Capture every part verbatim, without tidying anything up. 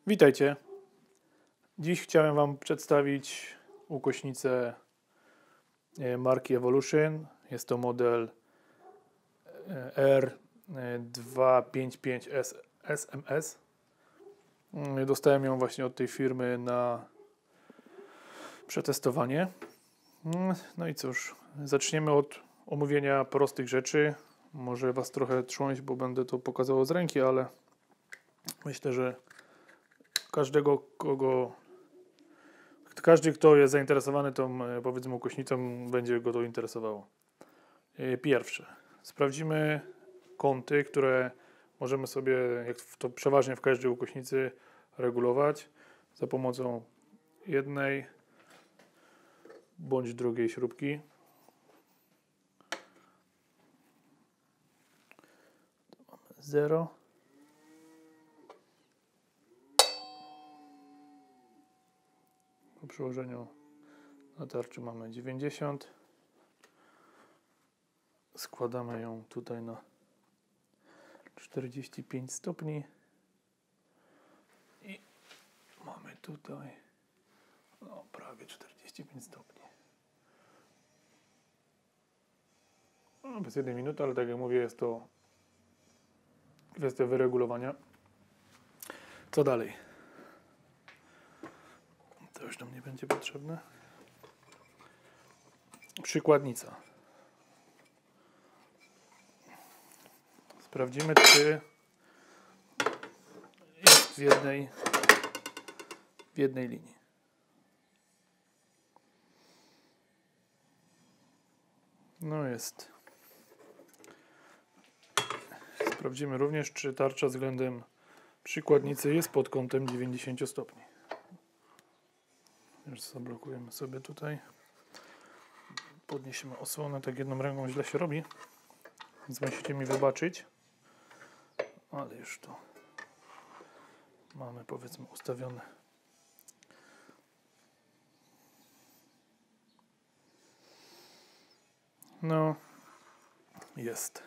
Witajcie. Dziś chciałem Wam przedstawić ukośnicę marki Evolution. Jest to model R dwieście pięćdziesiąt pięć S M S. Dostałem ją właśnie od tej firmy na przetestowanie. No i cóż, zaczniemy od omówienia prostych rzeczy. Może Was trochę trząść, bo będę to pokazywał z ręki, ale myślę, że każdego, kogo każdy, kto jest zainteresowany tą, powiedzmy, ukośnicą, będzie go to interesowało. Pierwsze, sprawdzimy kąty, które możemy sobie, jak to przeważnie w każdej ukośnicy, regulować za pomocą jednej bądź drugiej śrubki. zero. Po przełożeniu na tarczy mamy dziewięćdziesiąt. Składamy ją tutaj na czterdzieści pięć stopni i mamy tutaj no, prawie czterdzieści pięć stopni. No, bez jednej minuty, ale tak jak mówię, jest to kwestia wyregulowania. Co dalej? To już nam nie będzie potrzebne. Przykładnica. Sprawdzimy, czy jest w jednej, w jednej linii. No jest. Sprawdzimy również, czy tarcza względem przykładnicy jest pod kątem dziewięćdziesiąt stopni. Już zablokujemy sobie tutaj. Podniesiemy osłonę, tak jedną ręką źle się robi, więc musicie mi wybaczyć. Ale już to mamy, powiedzmy, ustawione. No, jest.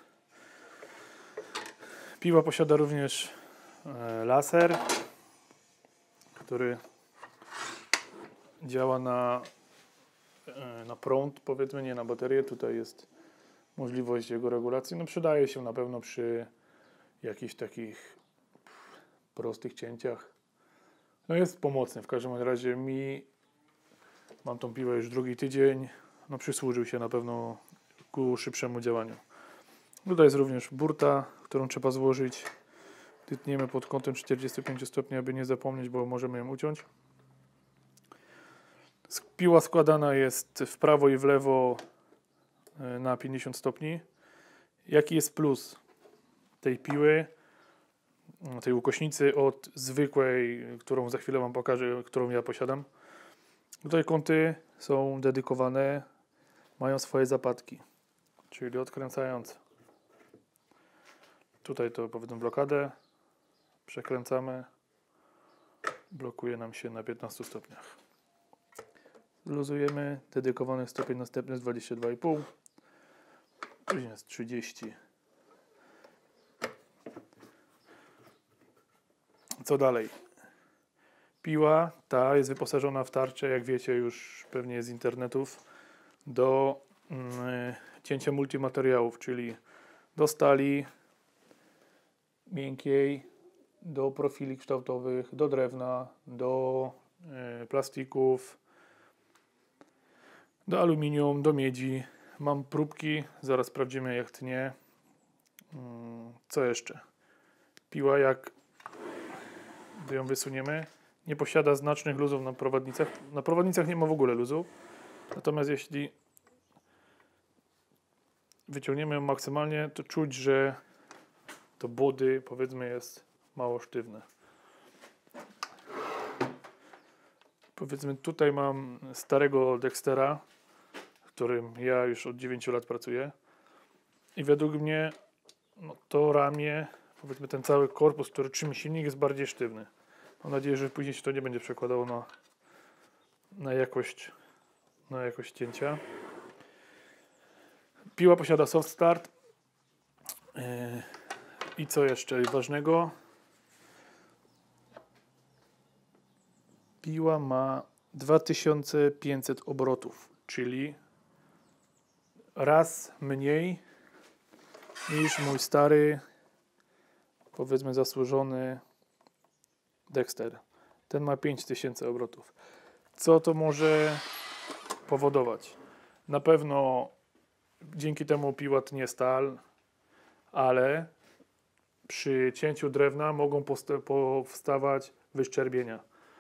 Piła posiada również e, laser, który działa na, e, na prąd, powiedzmy, nie na baterię. Tutaj jest możliwość jego regulacji. No, przydaje się na pewno przy jakichś takich prostych cięciach. No, jest pomocny. W każdym razie mi, mam tą piłę już drugi tydzień, no, przysłużył się na pewno ku szybszemu działaniu. Tutaj jest również burta, którą trzeba złożyć. Tytniemy pod kątem czterdzieści pięć stopni, aby nie zapomnieć, bo możemy ją uciąć. Piła składana jest w prawo i w lewo na pięćdziesiąt stopni. Jaki jest plus tej piły, tej ukośnicy od zwykłej, którą za chwilę Wam pokażę, którą ja posiadam? Tutaj kąty są dedykowane, mają swoje zapadki, czyli odkręcając tutaj to, powiedzmy, blokadę, przekręcamy, blokuje nam się na piętnastu stopniach. Luzujemy, dedykowany stopień następny jest dwadzieścia dwa i pół, później jest trzydzieści. Co dalej? Piła ta jest wyposażona w tarczę, jak wiecie już pewnie z internetów, do mm, cięcia multimateriałów, czyli do stali miękkiej, do profili kształtowych, do drewna, do y, plastików, do aluminium, do miedzi. Mam próbki, zaraz sprawdzimy, jak tnie. Co jeszcze? Piła, jak ją wysuniemy, nie posiada znacznych luzów na prowadnicach. Na prowadnicach nie ma w ogóle luzu. Natomiast jeśli wyciągniemy ją maksymalnie, to czuć, że to body, powiedzmy, jest mało sztywne. Powiedzmy, tutaj mam starego Dextera, w którym ja już od dziewięciu lat pracuję. I według mnie no, to ramię, powiedzmy, ten cały korpus, który trzyma silnik, jest bardziej sztywny. Mam nadzieję, że później się to nie będzie przekładało na, na, jakość, na jakość cięcia. Piła posiada soft start. Yy, I co jeszcze ważnego? piła ma dwa tysiące pięćset obrotów, czyli raz mniej niż mój stary, powiedzmy zasłużony Dexter. Ten ma pięć tysięcy obrotów. Co to może powodować? Na pewno dzięki temu piła tnie stal, ale przy cięciu drewna mogą powstawać wyszczerbienia.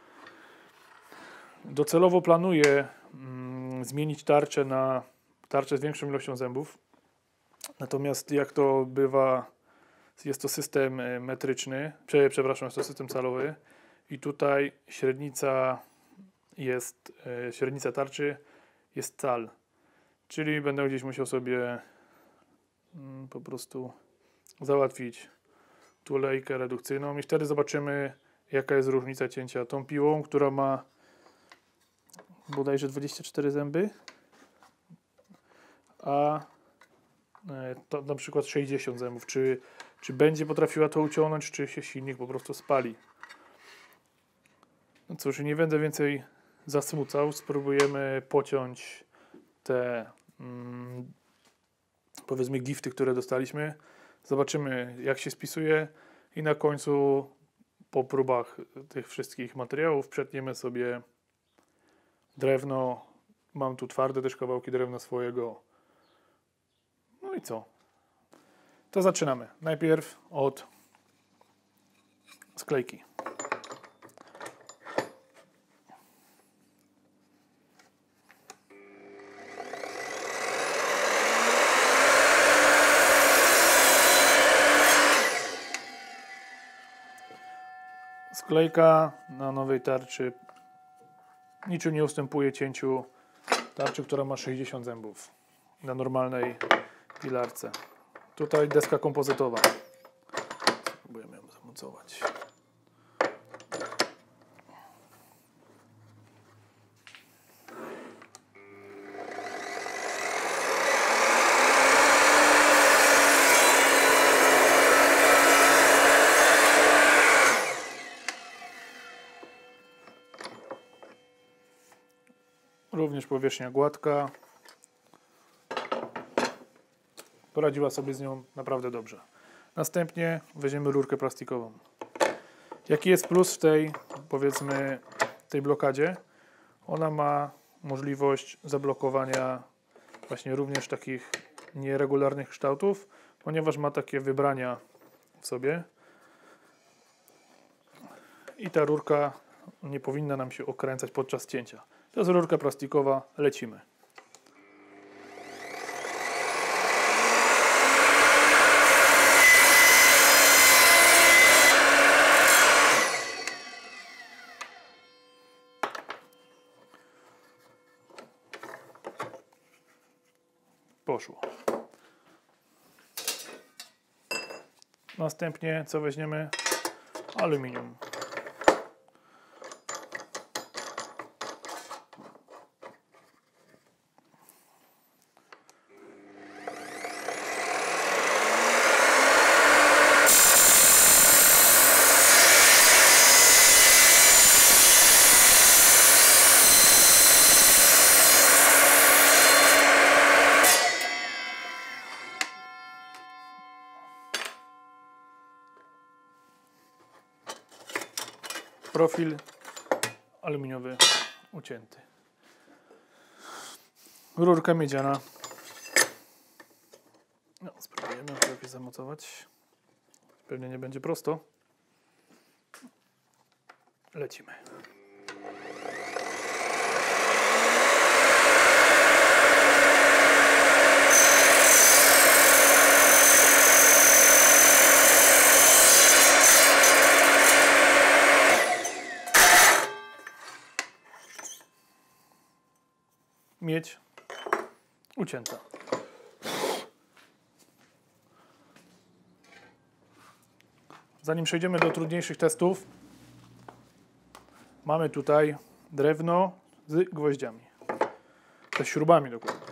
Docelowo planuję mm, zmienić tarczę na tarczę z większą ilością zębów. Natomiast jak to bywa, jest to system metryczny, przepraszam, jest to system calowy i tutaj średnica jest, średnica tarczy jest cal. Czyli będę gdzieś musiał sobie mm, po prostu załatwić tulejkę redukcyjną i wtedy zobaczymy, jaka jest różnica cięcia tą piłą, która ma bodajże dwadzieścia cztery zęby, a to na przykład sześćdziesiąt zębów. Czy, czy będzie potrafiła to uciągnąć, czy się silnik po prostu spali. No cóż, nie będę więcej zasmucał. Spróbujemy pociąć te mm, powiedzmy gifty, które dostaliśmy. Zobaczymy, jak się spisuje i na końcu po próbach tych wszystkich materiałów przetniemy sobie drewno. Mam tu twarde też kawałki drewna swojego. No i co? To zaczynamy. Najpierw od sklejki. Sklejka na nowej tarczy niczym nie ustępuje cięciu tarczy, która ma sześćdziesiąt zębów na normalnej pilarce. Tutaj deska kompozytowa. Spróbujemy ją zamocować. Również powierzchnia gładka. Poradziła sobie z nią naprawdę dobrze. Następnie weźmiemy rurkę plastikową. Jaki jest plus w tej, powiedzmy, tej blokadzie? Ona ma możliwość zablokowania właśnie również takich nieregularnych kształtów, ponieważ ma takie wybrania w sobie. I ta rurka nie powinna nam się okręcać podczas cięcia. To jest rurka plastikowa, lecimy. Poszło. Następnie co weźmiemy? Aluminium. Profil aluminiowy ucięty. Rurka miedziana. No, spróbujemy trochę zamocować. Pewnie nie będzie prosto. Lecimy. Miedź ucięta. Zanim przejdziemy do trudniejszych testów, mamy tutaj drewno z gwoździami. Z śrubami dokładnie.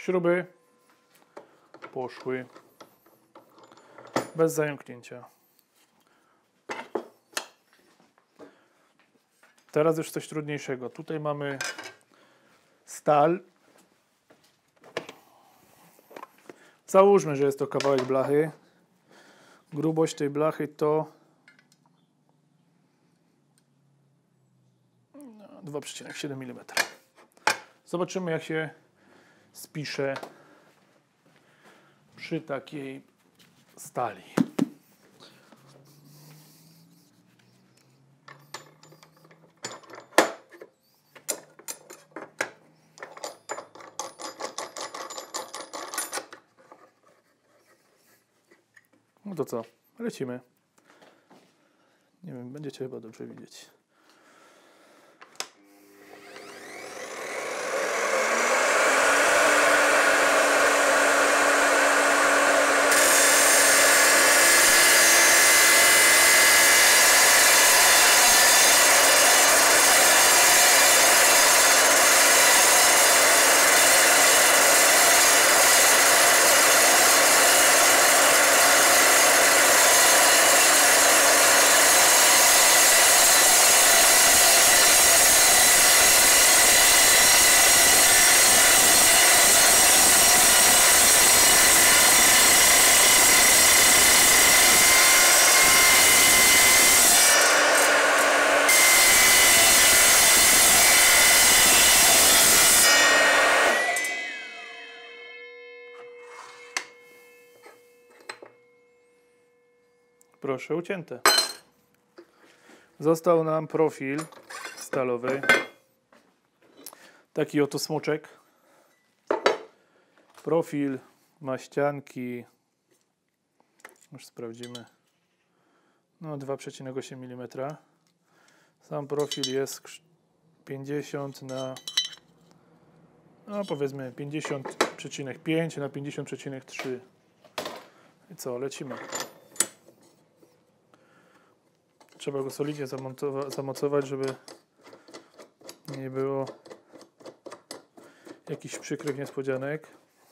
Śruby poszły bez zająknięcia. Teraz już coś trudniejszego. Tutaj mamy stal. Załóżmy, że jest to kawałek blachy. Grubość tej blachy to dwa przecinek siedem milimetra. Zobaczymy, jak się spisze przy takiej stali. No to co? Lecimy. Nie wiem, będziecie chyba dobrze widzieć. Proszę, ucięte. Został nam profil stalowy. Taki oto smoczek. Profil ma ścianki. Już sprawdzimy. No dwa przecinek osiem milimetra. Sam profil jest pięćdziesiąt na no powiedzmy pięćdziesiąt przecinek pięć na pięćdziesiąt przecinek trzy. I co, lecimy. Trzeba go solidnie zamocować, żeby nie było jakichś przykrych niespodzianek.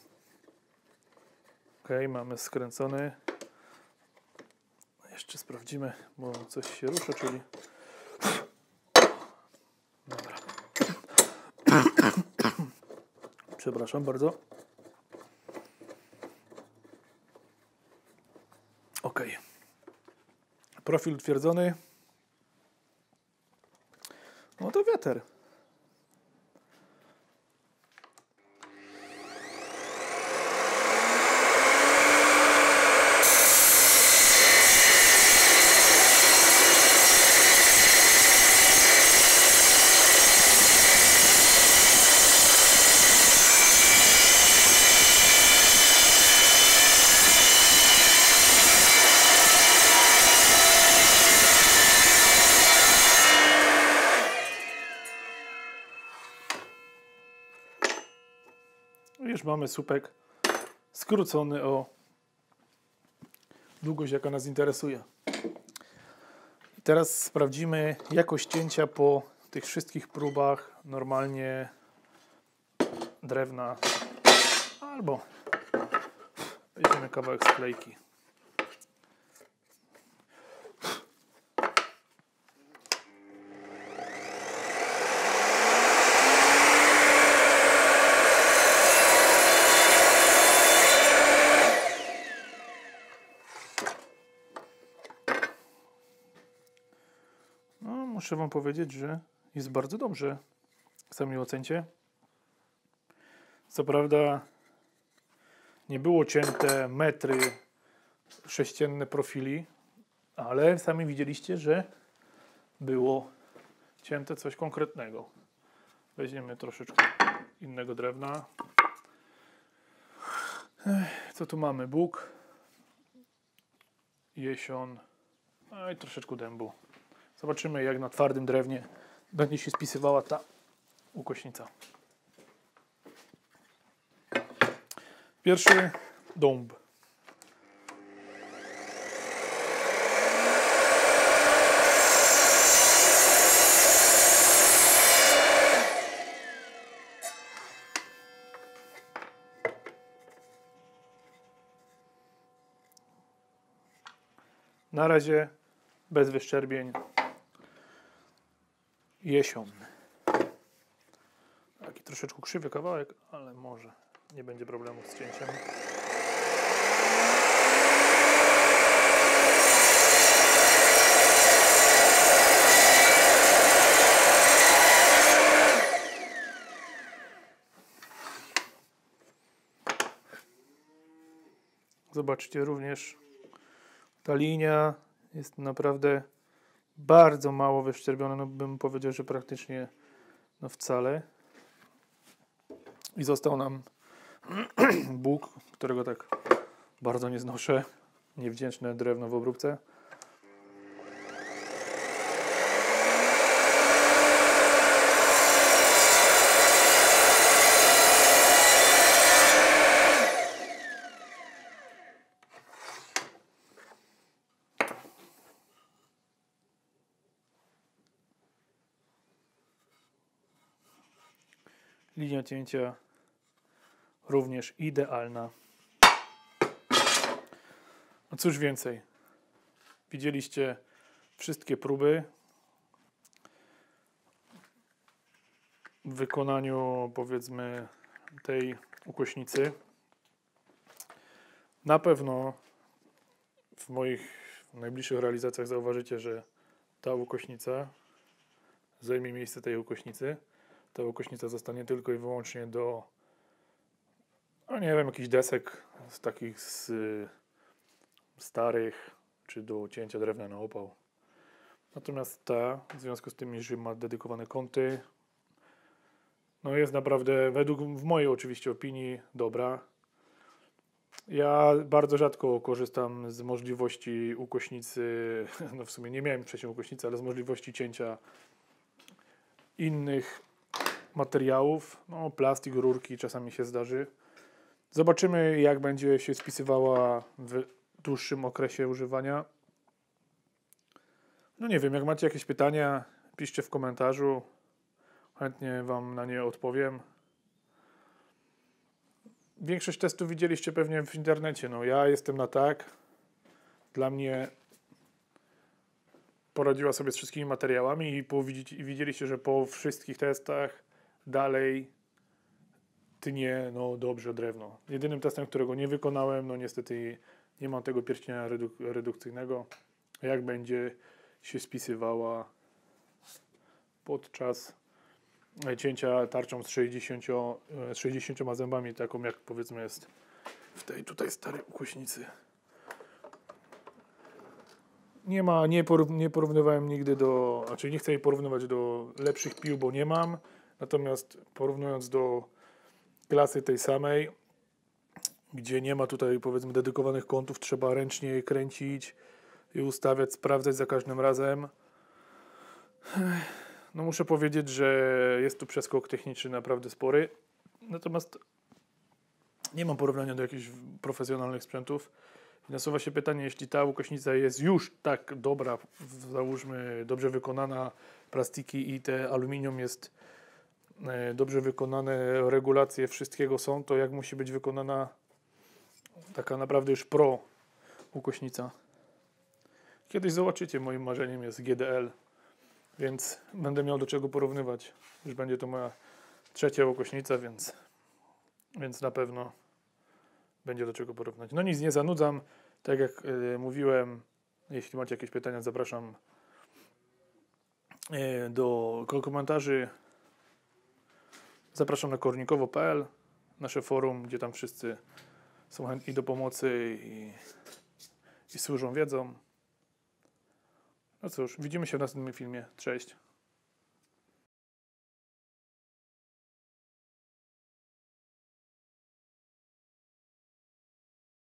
Ok, mamy skręcony. Jeszcze sprawdzimy, bo coś się rusza, czyli... Dobra. Przepraszam bardzo. Ok. Profil utwierdzony. No to wiater. Już mamy słupek skrócony o długość, jaka nas interesuje. I teraz sprawdzimy jakość cięcia po tych wszystkich próbach normalnie drewna albo weźmiemy kawałek sklejki. Muszę wam powiedzieć, że jest bardzo dobrze. Sami ocencie. Co prawda nie było cięte metry sześcienne profili, ale sami widzieliście, że było cięte coś konkretnego. Weźmiemy troszeczkę innego drewna. Co tu mamy? Bóg, jesion, no i troszeczkę dębu. Zobaczymy, jak na twardym drewnie będzie się spisywała ta ukośnica. Pierwszy dąb. Na razie bez wyszczerbień. Jesion. Taki troszeczkę krzywy kawałek, ale może nie będzie problemu z cięciem. Zobaczcie również, ta linia jest naprawdę bardzo mało wyszczerbiona, no bym powiedział, że praktycznie no wcale. I został nam Bóg, którego tak bardzo nie znoszę, niewdzięczne drewno w obróbce. Linia cięcia również idealna. No cóż więcej. Widzieliście wszystkie próby w wykonaniu, powiedzmy, tej ukośnicy. Na pewno w moich najbliższych realizacjach zauważycie, że ta ukośnica zajmie miejsce tej ukośnicy. Ta ukośnica zostanie tylko i wyłącznie do, no nie wiem, jakichś desek z takich z, y, starych, czy do cięcia drewna na opał. Natomiast ta, w związku z tym, że ma dedykowane kąty, no jest naprawdę, według, w mojej oczywiście opinii, dobra. Ja bardzo rzadko korzystam z możliwości ukośnicy, no w sumie nie miałem wcześniej ukośnicy, ale z możliwości cięcia innych materiałów, no plastik, rurki czasami się zdarzy. Zobaczymy, jak będzie się spisywała w dłuższym okresie używania. No nie wiem, jak macie jakieś pytania, piszcie w komentarzu. Chętnie Wam na nie odpowiem. Większość testów widzieliście pewnie w internecie. No ja jestem na tak. Dla mnie poradziła sobie z wszystkimi materiałami i, po, i widzieliście, że po wszystkich testach dalej tnie no dobrze drewno. Jedynym testem, którego nie wykonałem, no niestety nie mam tego pierścienia reduk redukcyjnego, jak będzie się spisywała podczas cięcia tarczą z sześćdziesięcioma zębami, taką jak powiedzmy jest w tej tutaj starej ukośnicy. Nie ma, nie, porów, nie porównywałem nigdy do, znaczy nie chcę jej porównywać do lepszych pił, bo nie mam, natomiast porównując do klasy tej samej, gdzie nie ma tutaj powiedzmy dedykowanych kątów, trzeba ręcznie je kręcić i ustawiać, sprawdzać za każdym razem. No muszę powiedzieć, że jest tu przeskok techniczny naprawdę spory, natomiast nie mam porównania do jakichś profesjonalnych sprzętów. Nasuwa się pytanie, jeśli ta ukośnica jest już tak dobra, załóżmy dobrze wykonana, plastiki i te aluminium jest dobrze wykonane, regulacje wszystkiego są, to jak musi być wykonana taka naprawdę już pro ukośnica. Kiedyś zobaczycie, moim marzeniem jest G D L, więc będę miał do czego porównywać. Już będzie to moja trzecia ukośnica, więc, więc na pewno będzie do czego porównać. No nic, nie zanudzam. Tak jak y, mówiłem, jeśli macie jakieś pytania, zapraszam y, do komentarzy. Zapraszam na kornikowo kropka p l, nasze forum, gdzie tam wszyscy są chętni do pomocy i, i służą wiedzą. No cóż, widzimy się w następnym filmie. Cześć.